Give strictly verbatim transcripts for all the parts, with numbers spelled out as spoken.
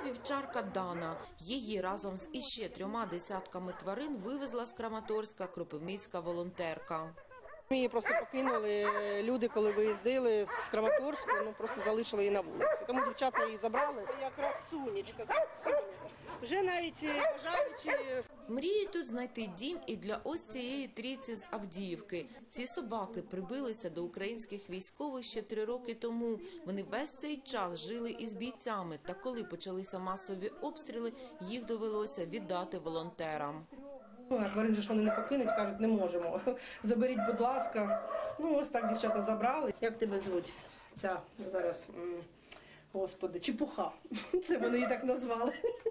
вівчарка Дана. Її разом з іще трьома десятками тварин вивезла з Краматорська кропивницька волонтерка. Ми її просто покинули, люди, коли виїздили з Краматорську, ну просто залишили її на вулиці. Тому дівчата її забрали. Якраз сонечка, красуня. Вже навіть бажаючи... Мріють тут знайти дім і для ось цієї трійці з Авдіївки. Ці собаки прибилися до українських військових ще три роки тому. Вони весь цей час жили із бійцями, та коли почалися масові обстріли, їх довелося віддати волонтерам. А тварин же ж вони не покинуть, кажуть, не можемо. Заберіть, будь ласка. Ну, ось так дівчата забрали. Як тебе звуть? Ця зараз, господи, Чепуха. Це вони її так назвали.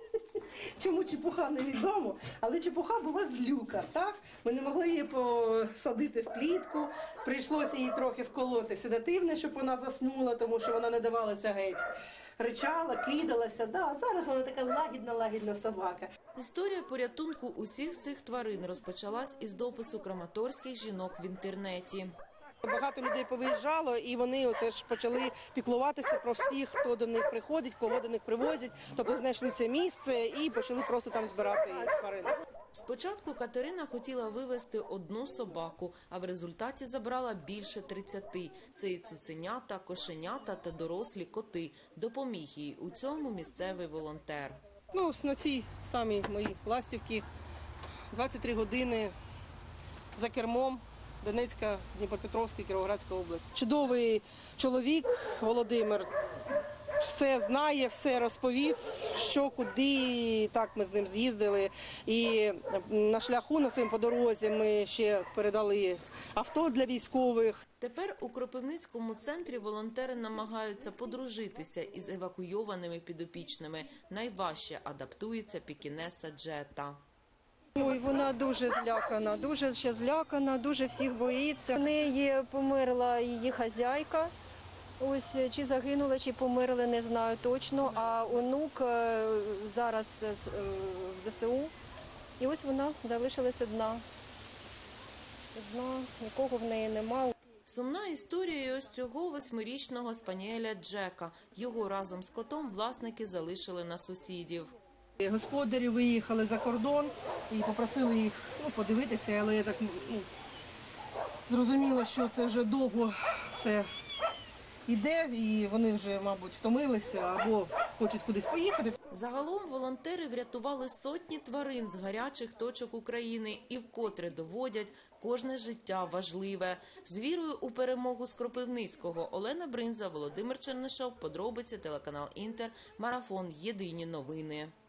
Чому Чепуха, невідомо, але Чепуха була злюка, так? Ми не могли її посадити в клітку, прийшлося її трохи вколоти седативне, щоб вона заснула, тому що вона не давалася геть. Ричала, кидалася, да, зараз вона така лагідна-лагідна собака. Історія порятунку усіх цих тварин розпочалась із допису краматорських жінок в інтернеті. Багато людей повиїжджало, і вони теж почали піклуватися про всіх, хто до них приходить, кого до них привозять. Тобто знайшли це місце і почали просто там збирати тварин. Спочатку Катерина хотіла вивезти одну собаку, а в результаті забрала більше тридцяти. Це і цуценята, кошенята та дорослі коти. Допоміг їй у цьому місцевий волонтер. Ну, на цій самій моїй ластівці двадцять три години за кермом. Донецька, Дніпропетровська, Кіровоградська область. Чудовий чоловік Володимир, все знає, все розповів, що, куди, так ми з ним з'їздили. І на шляху, на своєму по дорозі ми ще передали авто для військових. Тепер у Кропивницькому центрі волонтери намагаються подружитися із евакуйованими підопічними. Найважче адаптується пекінеса Джета. Ой, вона дуже злякана, дуже ще злякана, дуже всіх боїться. В неї померла її хазяйка, ось чи загинула, чи померли, не знаю точно, а онук зараз в зе се у, і ось вона залишилась одна. Одна, нікого в неї немає. Сумна історія ось цього восьмирічного спаніеля Джека. Його разом з котом власники залишили на сусідів. Господарі виїхали за кордон і попросили їх ну, подивитися, але я так ну, зрозуміла, що це вже довго все йде, і вони вже, мабуть, втомилися або хочуть кудись поїхати. Загалом волонтери врятували сотні тварин з гарячих точок України і вкотре доводять, кожне життя важливе. З вірою у перемогу з Кропивницького. Олена Бринза, Володимир Чернишов, подробиці, телеканал Інтер, марафон «Єдині новини».